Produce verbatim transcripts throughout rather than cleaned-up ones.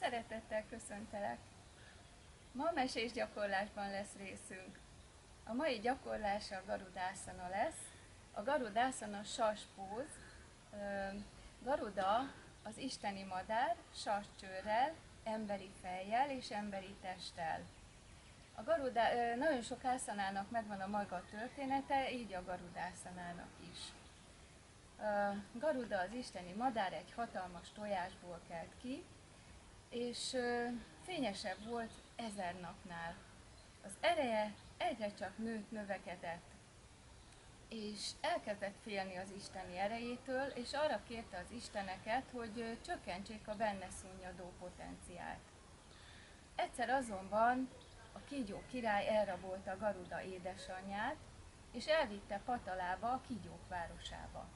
Szeretettel köszöntelek! Ma mesés gyakorlásban lesz részünk. A mai gyakorlás a Garudászana lesz. A Garudászana saspóz. Garuda az isteni madár, sascsőrrel, emberi fejjel és emberi testtel. A Garuda, nagyon sok ászanának megvan a maga története, így a Garudászanának is. Garuda az isteni madár egy hatalmas tojásból kelt ki, és fényesebb volt ezer napnál. Az ereje egyre csak nőtt, növekedett, és elkezdett félni az isteni erejétől, és arra kérte az isteneket, hogy csökkentsék a benne szunnyadó potenciált. Egyszer azonban a kígyó király elrabolta Garuda édesanyját, és elvitte Patalába, a kígyók városába.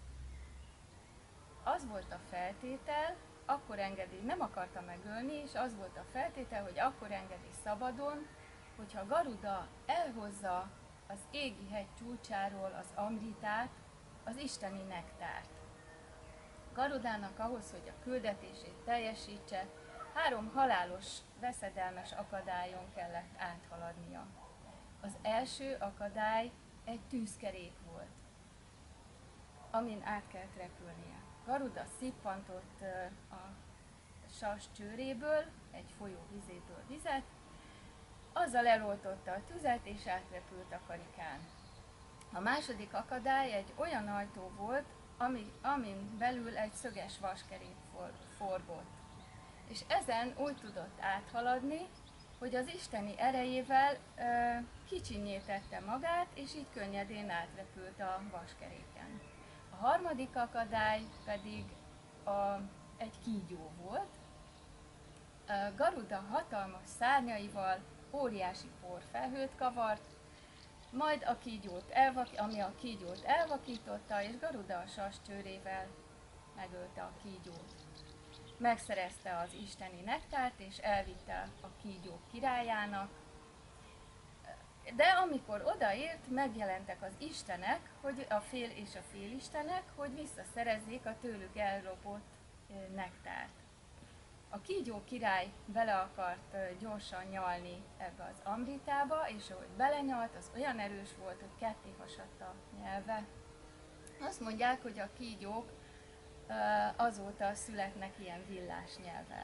Az volt a feltétel, akkor engedi, nem akarta megölni, és az volt a feltétel, hogy akkor engedi szabadon, hogyha Garuda elhozza az égi hegy csúcsáról az amritát, az isteni nektárt. Garudának ahhoz, hogy a küldetését teljesítse, három halálos, veszedelmes akadályon kellett áthaladnia. Az első akadály egy tűzkerék volt, amin át kellett repülnie. Garuda szippantott a sas csőréből, egy folyó vizéből vizet, azzal eloltotta a tüzet és átrepült a karikán. A második akadály egy olyan ajtó volt, ami, amin belül egy szöges vaskerék for, forgott. És ezen úgy tudott áthaladni, hogy az isteni erejével ö, kicsinyé tette magát, és így könnyedén átrepült a vaskeréken. A harmadik akadály pedig a, egy kígyó volt. A Garuda hatalmas szárnyaival óriási porfelhőt kavart, majd a kígyót elvak, ami a kígyót elvakította, és Garuda a sascsőrével megölte a kígyót. Megszerezte az isteni nektárt, és elvitte a kígyók királyának. De amikor odaért, megjelentek az istenek, hogy a fél és a félistenek, hogy visszaszerezzék a tőlük ellopott nektárt. A kígyó király bele akart gyorsan nyalni ebbe az amritába, és ahogy belenyalt, az olyan erős volt, hogy ketté hasadt a nyelve. Azt mondják, hogy a kígyók azóta születnek ilyen villás nyelvvel.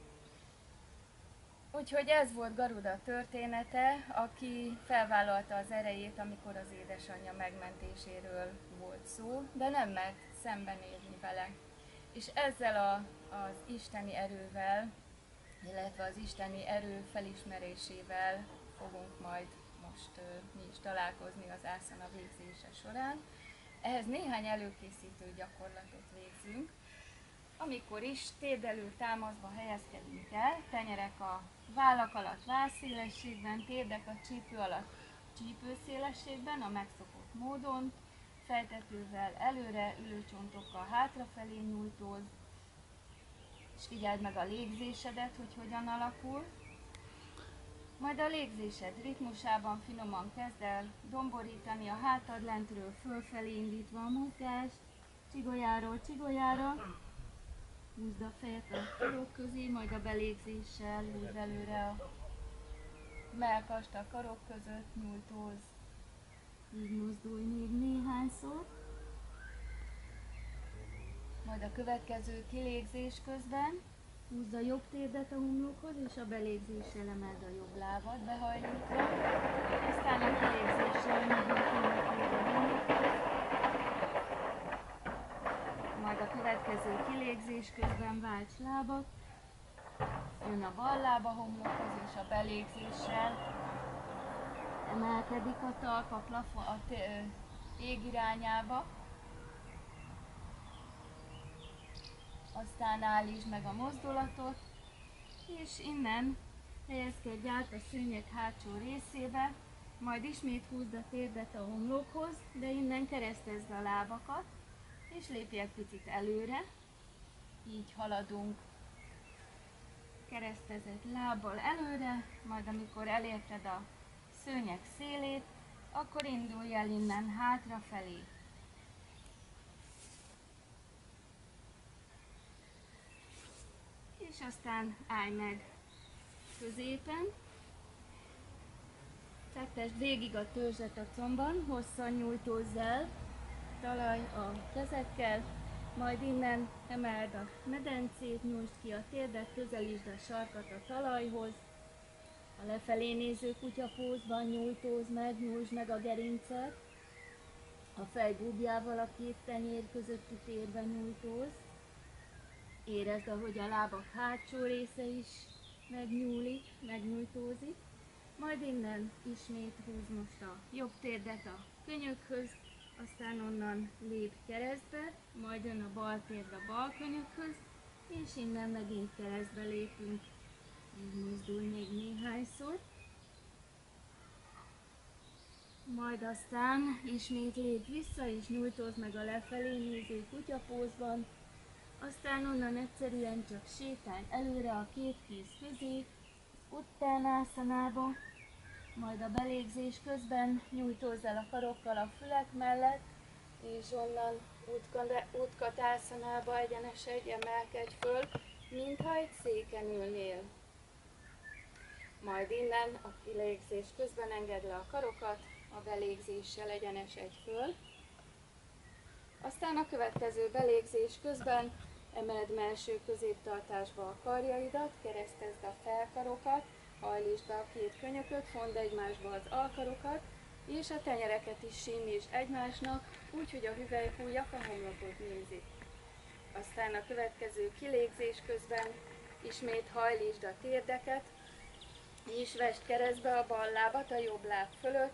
Úgyhogy ez volt Garuda története, aki felvállalta az erejét, amikor az édesanyja megmentéséről volt szó, de nem mert szembenézni vele. És ezzel a, az isteni erővel, illetve az isteni erő felismerésével fogunk majd most uh, mi is találkozni az ásana végzése során. Ehhez néhány előkészítő gyakorlatot végzünk. Amikor is térdelő támaszba helyezkedünk el, tenyerek a vállak alatt vállszélességben, térdek a csípő alatt csípőszélességben, a megszokott módon, fejtetővel előre, ülőcsontokkal hátrafelé nyújtóz, és figyeld meg a légzésedet, hogy hogyan alakul. Majd a légzésed ritmusában finoman kezd el domborítani a hátad lentről fölfelé indítva a mozgást, csigolyáról csigolyára. Húzd a fejet a karok közé, majd a belégzéssel húzd előre a mellkast a karok között, nyújtóz. Így mozdulj még néhányszor. Majd a következő kilégzés közben húzd a jobb térdet a homlokhoz, és a belégzéssel emeld a jobb lábad behajlítva. Aztán a kilégzéssel megint a homlokhoz. Majd a következő kilégzés közben válts lábat. Jön a bal láb a homlokhoz, és a belégzéssel emelkedik a talp a, plafon, a ég irányába. Aztán állítsd meg a mozdulatot, és innen helyezkedj át a szőnyeg hátsó részébe, majd ismét húzd a térdet a homlokhoz, de innen keresztezd a lábakat, és lépj egy picit előre. Így haladunk keresztezett lábbal előre, majd amikor elérted a szőnyeg szélét, akkor indulj el innen hátrafelé. és aztán állj meg középen. Fektesd végig a törzset a combban, hosszan nyújtózz el, talaj a kezekkel, majd innen emeld a medencét, nyújtsd ki a térdet, közelítsd a sarkat a talajhoz. A lefelé néző kutyapózban nyújtózz meg, nyújtsd meg a gerincet. A fej búbjával a két tenyér közötti térben nyújtózz. Érezd, ahogy a lábak hátsó része is megnyúlik, megnyújtózik. Majd innen ismét húzd most a jobb térdet a könyökhöz, aztán onnan lép keresztbe, majd jön a bal térd a bal könyökhöz, és innen megint keresztbe lépünk. Így mozdulj még néhányszor. Majd aztán ismét lépj vissza, és nyújtózd meg a lefelé néző kutyapózban. Aztán onnan egyszerűen csak sétálj előre a két kéz közé, Uttanaszanába. Majd a belégzés közben nyújtózz el a karokkal a fülek mellett, és onnan Utkataszanába egyenesedj, emelkedj föl, mintha egy széken ülnél. Majd innen a kilégzés közben engedd le a karokat, a belégzéssel egyenesedj föl. Aztán a következő belégzés közben emeld melső középtartásba a karjaidat, keresztezd a felkarokat, hajlítsd be a két könyököt, fondd egymásba az alkarokat, és a tenyereket is sínlítsd egymásnak, úgy, hogy a hüvelykujjak a homlokot nézik. Aztán a következő kilégzés közben ismét hajlítsd a térdeket, és vesd keresztbe a bal lábat a jobb láb fölött.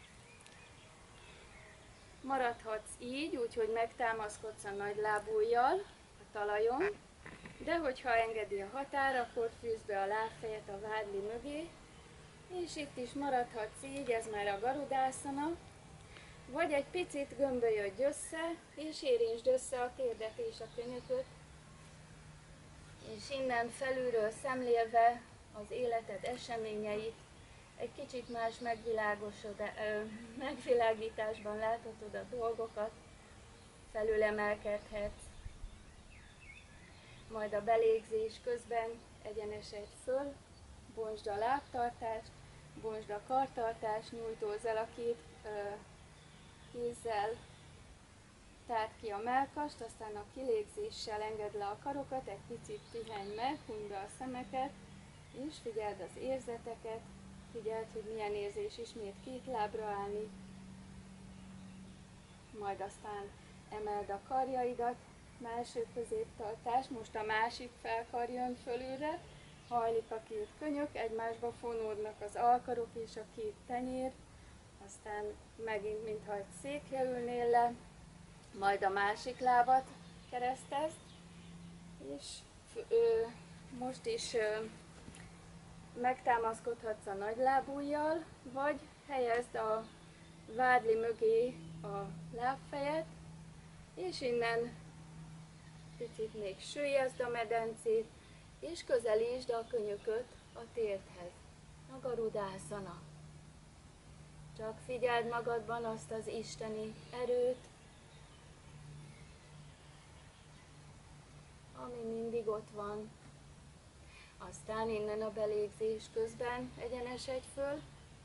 Maradhatsz így, úgyhogy megtámaszkodsz a nagy lábujjal a talajon, de hogyha engedi a határ, akkor fűzd be a lábfejet a vádli mögé, és itt is maradhatsz így, ez már a Garudászana, vagy egy picit gömbölyödj össze, és érintsd össze a térdet és a könyököt, és innen felülről szemlélve az életed eseményeit, egy kicsit más megvilágításban láthatod a dolgokat, felülemelkedhetsz. Majd a belégzés közben egyenesedj föl, bontsd a lábtartást, bontsd a kartartást, nyújtózz el a két ö, kézzel, tárd ki a mellkast, aztán a kilégzéssel engedd le a karokat, egy picit pihenj meg, hunyd be a szemeket, és figyeld az érzeteket, figyeld, hogy milyen érzés ismét két lábra állni, majd aztán emeld a karjaidat, melső középtartás, most a másik felkar jön fölülre, hajlik a két könyök, egymásba fonódnak az alkarok és a két tenyér, aztán megint mintha egy székre ülnél le, majd a másik lábat keresztezd, és ö, most is ö, megtámaszkodhatsz a nagy lábujjal, vagy helyezd a vádli mögé a lábfejet, és innen picit még süllyeszd a medencét, és közelítsd a könyököt a térdhez, a Garudászana. Csak figyeld magadban azt az isteni erőt, ami mindig ott van. Aztán innen a belégzés közben egyenesedj föl,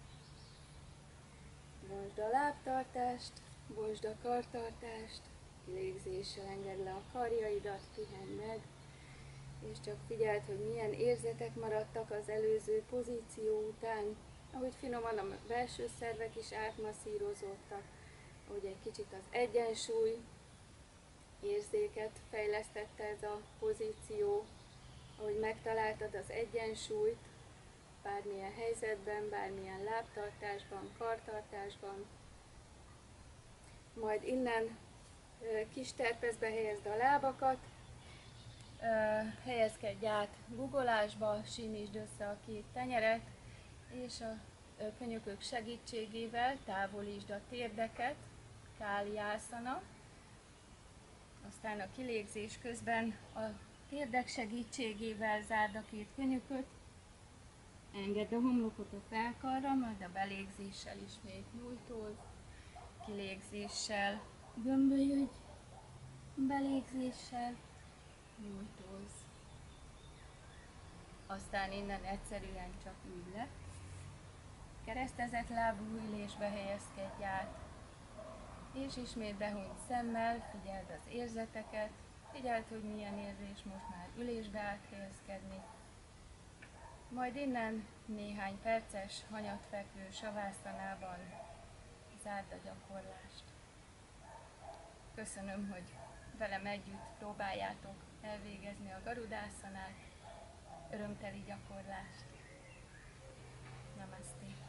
bontsd a lábtartást, bontsd a kartartást, kilégzéssel engedd le a karjaidat, pihenj meg, és csak figyeld, hogy milyen érzetek maradtak az előző pozíció után, ahogy finoman a belső szervek is átmasszírozódtak, ahogy egy kicsit az egyensúly érzéket fejlesztette ez a pozíció, ahogy megtaláltad az egyensúlyt, bármilyen helyzetben, bármilyen lábtartásban, kartartásban. Majd innen kis terpezbe helyezd a lábakat, helyezkedj át guggolásba, simítsd össze a két tenyeret, és a könyökök segítségével távolítsd a térdeket, Káliászana. Aztán a kilégzés közben a térdek segítségével zárd a két könyököt, engedd a homlokot a felkarra, majd a belégzéssel ismét nyújtózz, kilégzéssel gömbölyödj, belégzéssel nyújtózz. aztán innen egyszerűen csak ülj le. Keresztezett lábú ülésbe helyezkedj át, és ismét behúnyt szemmel, figyeld az érzeteket, figyeld, hogy milyen érzés most már ülésbe áthelyezkedni. Majd innen néhány perces hanyatfekvő savászanában zárd a gyakorlást. Köszönöm, hogy velem együtt próbáljátok elvégezni a garudászanát. Örömteli gyakorlást. Namaste.